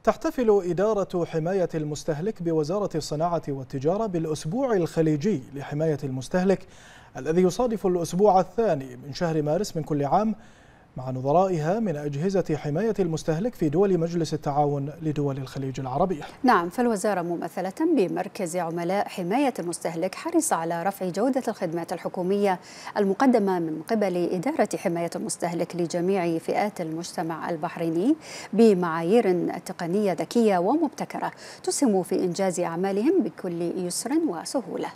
تحتفل إدارة حماية المستهلك بوزارة الصناعة والتجارة بالأسبوع الخليجي لحماية المستهلك الذي يصادف الأسبوع الثاني من شهر مارس من كل عام، مع نظرائها من أجهزة حماية المستهلك في دول مجلس التعاون لدول الخليج العربية. نعم، فالوزارة ممثلة بمركز عملاء حماية المستهلك حريصة على رفع جودة الخدمات الحكومية المقدمة من قبل إدارة حماية المستهلك لجميع فئات المجتمع البحريني بمعايير تقنية ذكية ومبتكرة تسهم في إنجاز أعمالهم بكل يسر وسهولة.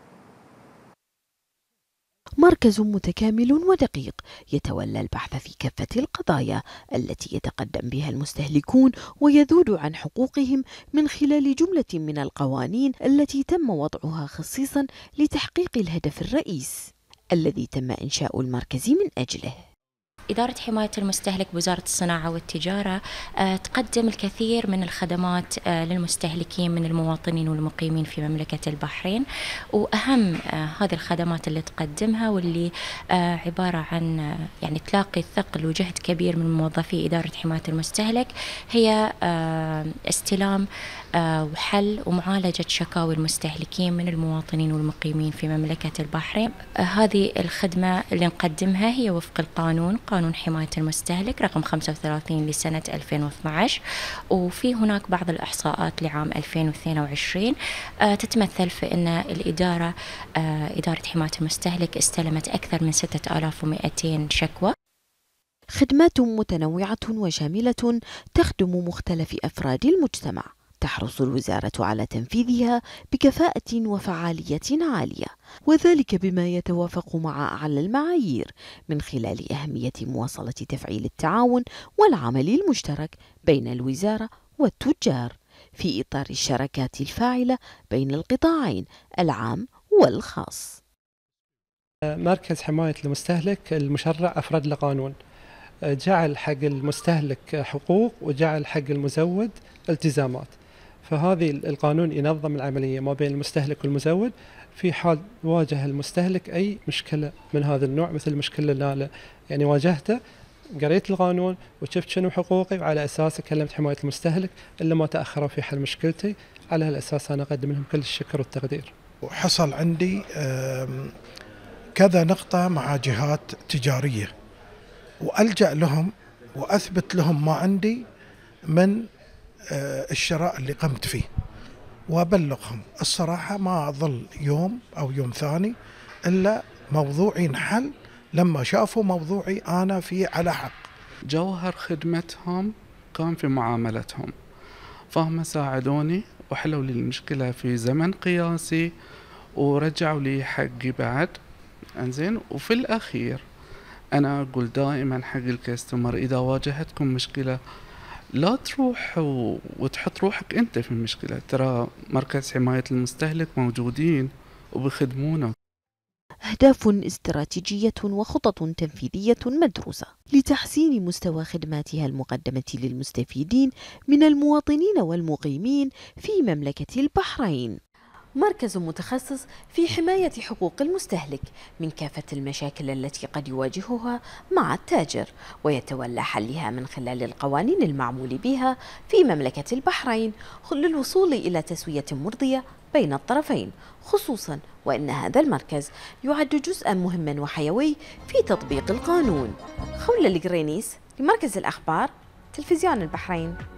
مركز متكامل ودقيق يتولى البحث في كافة القضايا التي يتقدم بها المستهلكون ويذود عن حقوقهم من خلال جملة من القوانين التي تم وضعها خصيصا لتحقيق الهدف الرئيس الذي تم إنشاء المركز من أجله. إدارة حماية المستهلك بوزارة الصناعة والتجارة تقدم الكثير من الخدمات للمستهلكين من المواطنين والمقيمين في مملكة البحرين، وأهم هذه الخدمات اللي تقدمها واللي عبارة عن يعني تلاقي ثقل وجهد كبير من موظفي إدارة حماية المستهلك هي استلام وحل ومعالجة شكاوي المستهلكين من المواطنين والمقيمين في مملكة البحرين. هذه الخدمة اللي نقدمها هي وفق القانون، قانون حماية المستهلك رقم 35 لسنة 2012، وفي هناك بعض الإحصاءات لعام 2022 تتمثل في أن الإدارة إدارة حماية المستهلك استلمت أكثر من 6200 شكوى. خدمات متنوعة وشاملة تخدم مختلف أفراد المجتمع، تحرص الوزارة على تنفيذها بكفاءة وفعالية عالية، وذلك بما يتوافق مع أعلى المعايير من خلال أهمية مواصلة تفعيل التعاون والعمل المشترك بين الوزارة والتجار في إطار الشراكات الفاعلة بين القطاعين العام والخاص. مركز حماية المستهلك المشرع أفرد له قانون، جعل حق المستهلك حقوق وجعل حق المزود التزامات، فهذه القانون ينظم العملية ما بين المستهلك والمزود في حال واجه المستهلك أي مشكلة من هذا النوع، مثل المشكلة اللي أنا يعني واجهته، قريت القانون وشفت شنو حقوقي وعلى أساسه كلمت حماية المستهلك اللي ما تأخروا في حل مشكلتي، على هالأساس أنا أقدم لهم كل الشكر والتقدير. وحصل عندي كذا نقطة مع جهات تجارية وألجأ لهم وأثبت لهم ما عندي من الشراء اللي قمت فيه وأبلغهم. الصراحة ما أظل يوم أو يوم ثاني إلا موضوعي انحل لما شافوا موضوعي أنا فيه على حق. جوهر خدمتهم كان في معاملتهم، فهم ساعدوني وحلوا لي المشكلة في زمن قياسي ورجعوا لي حقي بعد. انزين، وفي الأخير أنا أقول دائما حق الكاستمر إذا واجهتكم مشكلة لا تروح وتحط روحك أنت في المشكلة، ترى مركز حماية المستهلك موجودين وبيخدمونا. أهداف استراتيجية وخطط تنفيذية مدروسة لتحسين مستوى خدماتها المقدمة للمستفيدين من المواطنين والمقيمين في مملكة البحرين. مركز متخصص في حماية حقوق المستهلك من كافة المشاكل التي قد يواجهها مع التاجر، ويتولى حلها من خلال القوانين المعمول بها في مملكة البحرين للوصول إلى تسوية مرضية بين الطرفين، خصوصا وأن هذا المركز يعد جزءا مهما وحيوي في تطبيق القانون. خولة القرينيس لمركز الأخبار، تلفزيون البحرين.